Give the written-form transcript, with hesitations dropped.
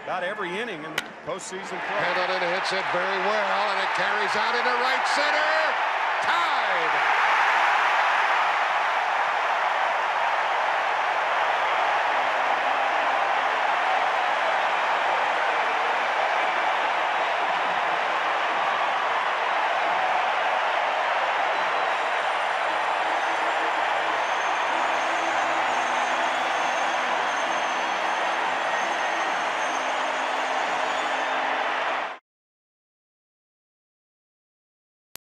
about every inning in postseason play. Pendleton hits it very well, and it carries out into right center. Tie!